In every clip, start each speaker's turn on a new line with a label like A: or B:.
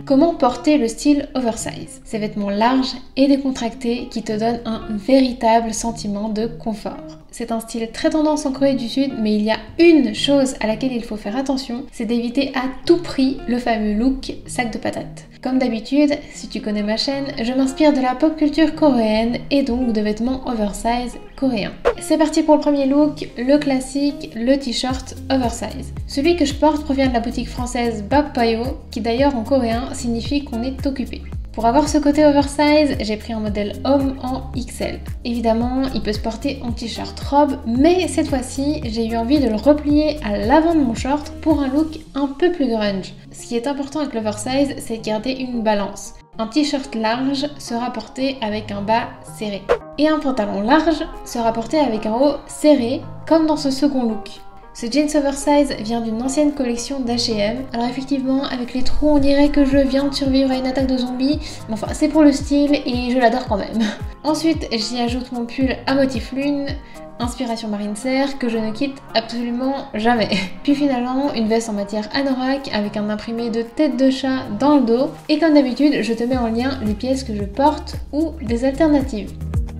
A: comment porter le style oversize. Ces vêtements larges et décontractés qui te donnent un véritable sentiment de confort. C'est un style très tendance en Corée du Sud, mais il y a une chose à laquelle il faut faire attention, c'est d'éviter à tout prix le fameux look sac de patates. Comme d'habitude, si tu connais ma chaîne, je m'inspire de la pop culture coréenne et donc de vêtements oversize coréens. C'est parti pour le premier look, le classique, le t-shirt oversize. Celui que je porte provient de la boutique française Bakpayo, qui d'ailleurs en coréen signifie qu'on est occupé. Pour avoir ce côté oversize, j'ai pris un modèle homme en XL. Évidemment, il peut se porter en t-shirt robe, mais cette fois-ci, j'ai eu envie de le replier à l'avant de mon short pour un look un peu plus grunge. Ce qui est important avec l'oversize, c'est de garder une balance. Un t-shirt large sera porté avec un bas serré. Et un pantalon large sera porté avec un haut serré, comme dans ce second look. Ce jeans oversize vient d'une ancienne collection d'H&M. Alors effectivement, avec les trous, on dirait que je viens de survivre à une attaque de zombies. Mais enfin, c'est pour le style et je l'adore quand même. Ensuite, j'y ajoute mon pull à motif lune, inspiration marine serre, que je ne quitte absolument jamais. Puis finalement, une veste en matière anorak avec un imprimé de tête de chat dans le dos. Et comme d'habitude, je te mets en lien les pièces que je porte ou des alternatives.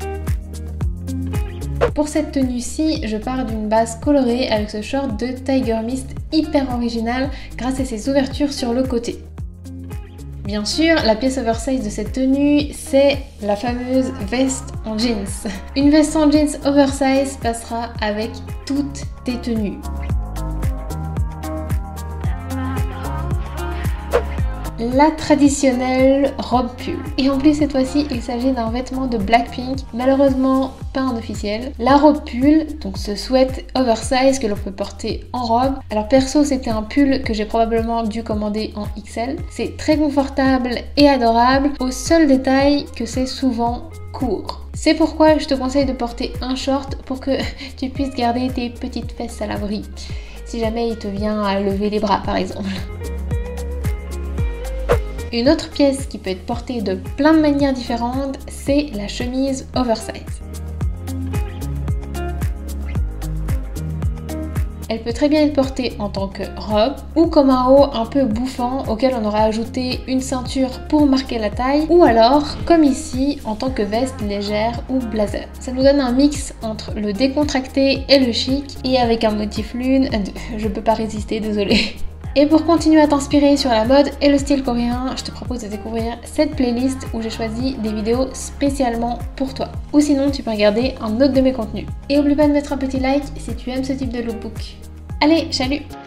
A: Pour cette tenue-ci, je pars d'une base colorée avec ce short de Tiger Mist hyper original grâce à ses ouvertures sur le côté. Bien sûr, la pièce oversize de cette tenue, c'est la fameuse veste en jeans. Une veste en jeans oversize passera avec toutes tes tenues. La traditionnelle robe pull. Et en plus cette fois-ci il s'agit d'un vêtement de Blackpink, malheureusement pas un officiel. La robe pull, donc ce sweat oversize que l'on peut porter en robe. Alors perso c'était un pull que j'ai probablement dû commander en XL. C'est très confortable et adorable, au seul détail que c'est souvent court. C'est pourquoi je te conseille de porter un short pour que tu puisses garder tes petites fesses à l'abri. Si jamais il te vient à lever les bras par exemple. Une autre pièce qui peut être portée de plein de manières différentes, c'est la chemise oversize. Elle peut très bien être portée en tant que robe ou comme un haut un peu bouffant auquel on aura ajouté une ceinture pour marquer la taille, ou alors comme ici en tant que veste légère ou blazer. Ça nous donne un mix entre le décontracté et le chic, et avec un motif lune, je peux pas résister, désolée. Et pour continuer à t'inspirer sur la mode et le style coréen, je te propose de découvrir cette playlist où j'ai choisi des vidéos spécialement pour toi. Ou sinon, tu peux regarder un autre de mes contenus. Et oublie pas de mettre un petit like si tu aimes ce type de lookbook. Allez, salut!